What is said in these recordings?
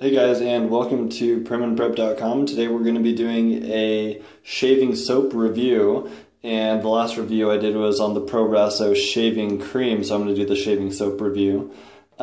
Hey guys, and welcome to PrimandPrep.com. Today we're going to be doing a shaving soap review, and the last review I did was on the Proraso shaving cream, so I'm going to do the shaving soap review.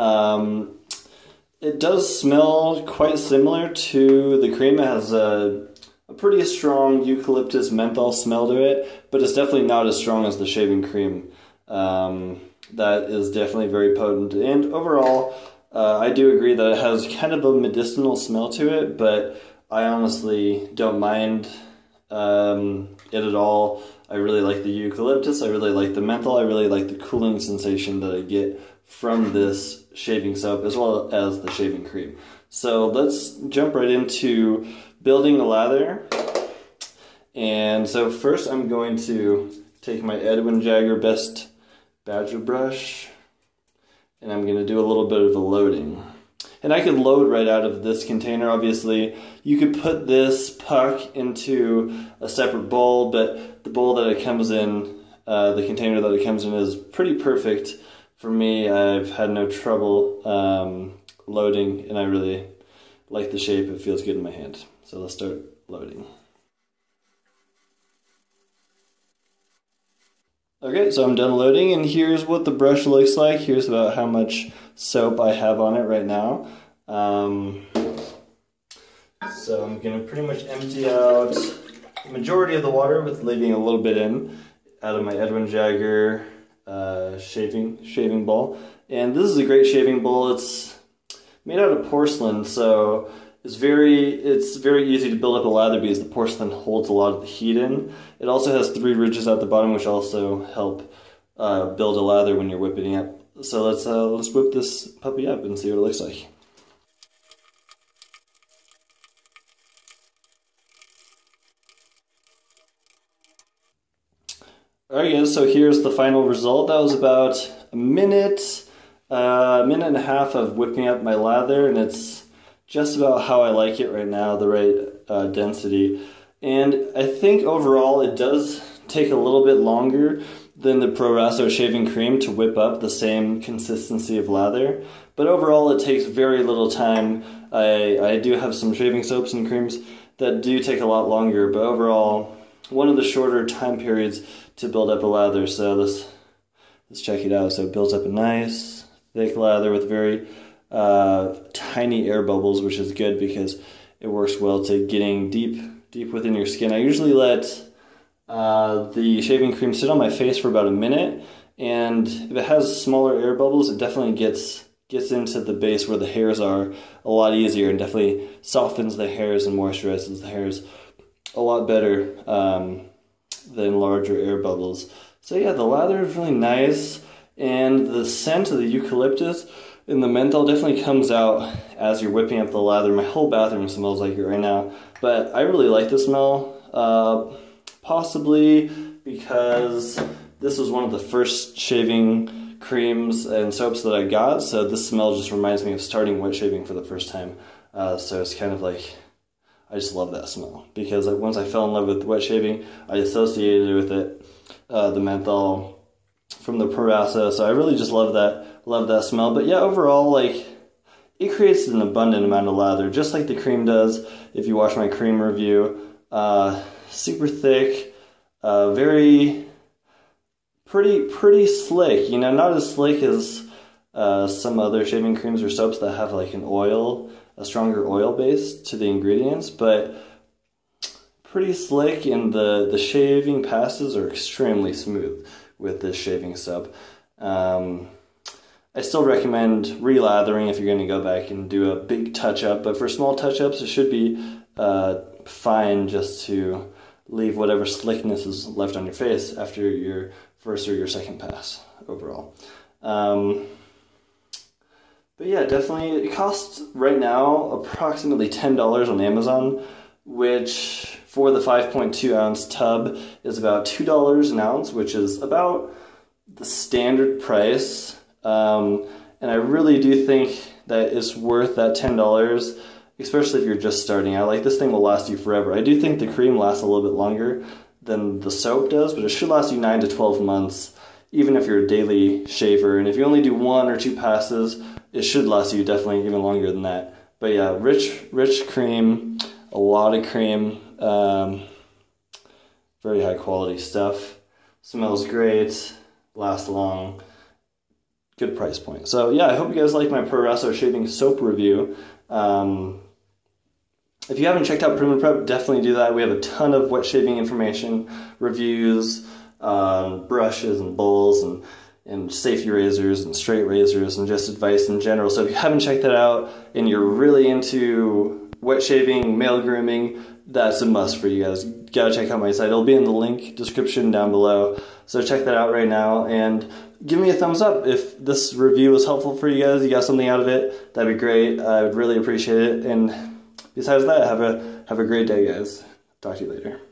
It does smell quite similar to the cream. It has a pretty strong eucalyptus menthol smell to it, but it's definitely not as strong as the shaving cream. That is definitely very potent, and overall I do agree that it has kind of a medicinal smell to it, but I honestly don't mind it at all. I really like the eucalyptus, I really like the menthol, I really like the cooling sensation that I get from this shaving soap as well as the shaving cream. So let's jump right into building a lather. And so first I'm going to take my Edwin Jagger Best Badger brush, and I'm going to do a little bit of a loading. And I could load right out of this container, obviously. You could put this puck into a separate bowl, but the bowl that it comes in, the container that it comes in is pretty perfect for me. I've had no trouble loading, and I really like the shape. It feels good in my hand. So let's start loading. Okay, so I'm done loading, and here's what the brush looks like. Here's about how much soap I have on it right now. So I'm going to pretty much empty out the majority of the water with leaving a little bit in out of my Edwin Jagger shaving bowl. And this is a great shaving bowl. It's made out of porcelain, so it's very easy to build up a lather because the porcelain holds a lot of the heat in. It also has 3 ridges at the bottom, which also help build a lather when you're whipping it up. So let's whip this puppy up and see what it looks like. Alright guys, so here's the final result. That was about a minute and a half of whipping up my lather, and it's just about how I like it right now, the right density. And I think overall it does take a little bit longer than the Proraso shaving cream to whip up the same consistency of lather. But overall it takes very little time. I do have some shaving soaps and creams that do take a lot longer, but overall one of the shorter time periods to build up a lather. So let's check it out. So it builds up a nice thick lather with very tiny air bubbles, which is good because it works well to getting deep within your skin. I usually let the shaving cream sit on my face for about a minute, and if it has smaller air bubbles, it definitely gets into the base where the hairs are a lot easier, and definitely softens the hairs and moisturizes the hairs a lot better than larger air bubbles. So yeah, the lather is really nice, and the scent of the eucalyptus and the menthol definitely comes out as you're whipping up the lather. My whole bathroom smells like it right now, but I really like the smell, possibly because this was one of the first shaving creams and soaps that I got, so this smell just reminds me of starting wet shaving for the first time. So it's kind of like, I just love that smell, because once I fell in love with wet shaving, I associated with it the menthol from the Proraso, so I really just love that smell. But yeah, overall, like, it creates an abundant amount of lather, just like the cream does. If you watch my cream review, super thick, pretty slick. You know, not as slick as some other shaving creams or soaps that have like a stronger oil base to the ingredients, but pretty slick, and the shaving passes are extremely smooth with this shaving soap. I still recommend re-lathering if you're going to go back and do a big touch-up, but for small touch-ups it should be fine just to leave whatever slickness is left on your face after your first or your second pass overall. But yeah, definitely, it costs right now approximately $10 on Amazon, which for the 5.2 ounce tub is about $2 an ounce, which is about the standard price. And I really do think that it's worth that $10, especially if you're just starting out. Like, this thing will last you forever. I do think the cream lasts a little bit longer than the soap does, but it should last you 9 to 12 months, even if you're a daily shaver. And if you only do 1 or 2 passes, it should last you definitely even longer than that. But yeah, rich cream, a lot of cream, very high quality stuff. Smells great, lasts long, good price point. So yeah, I hope you guys like my Proraso shaving soap review. If you haven't checked out Prim&Prep, definitely do that. We have a ton of wet shaving information, reviews, brushes and bowls, and safety razors and straight razors, and just advice in general. So if you haven't checked that out and you're really into wet shaving, male grooming, that's a must for you guys. You gotta check out my site. It'll be in the link description down below. So check that out right now and give me a thumbs up if this review was helpful for you guys. You got something out of it, that'd be great. I would really appreciate it. And besides that, have a great day, guys. Talk to you later.